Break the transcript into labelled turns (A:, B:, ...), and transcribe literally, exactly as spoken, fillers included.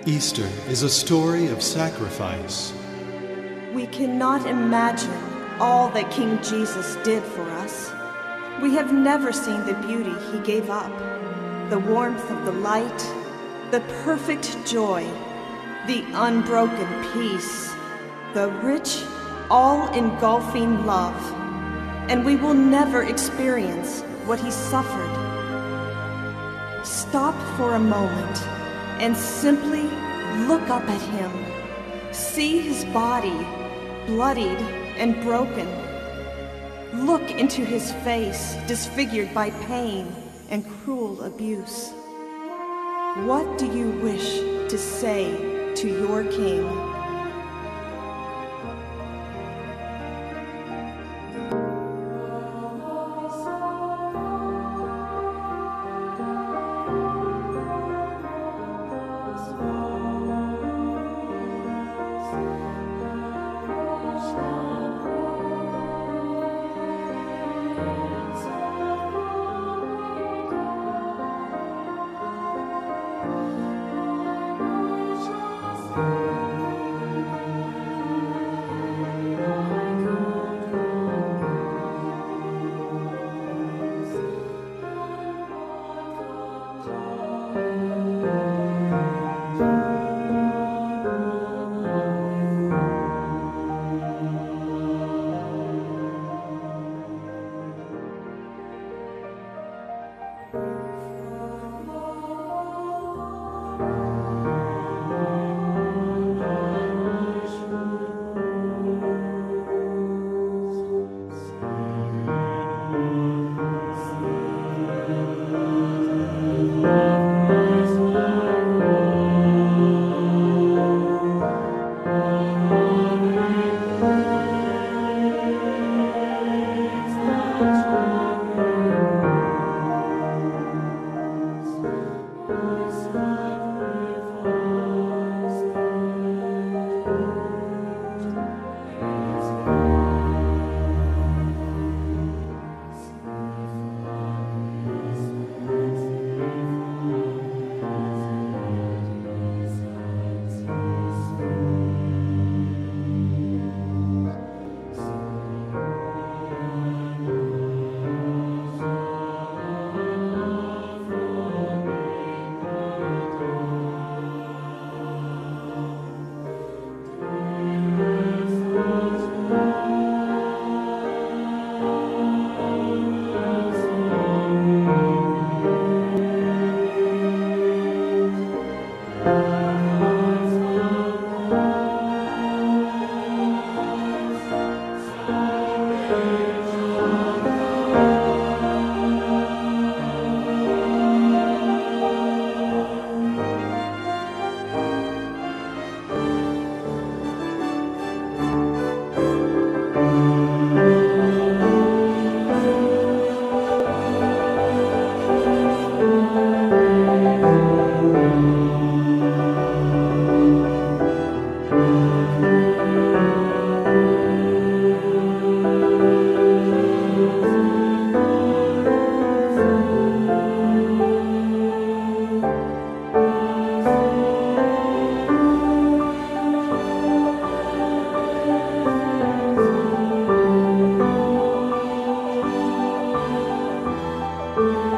A: Easter is a story of sacrifice.
B: We cannot imagine all that King Jesus did for us. We have never seen the beauty he gave up, the warmth of the light, the perfect joy, the unbroken peace, the rich, all-engulfing love, and we will never experience what he suffered. Stop for a moment and simply look up at him. See his body, bloodied and broken. Look into his face, disfigured by pain and cruel abuse. What do you wish to say to your King?
C: Thank you.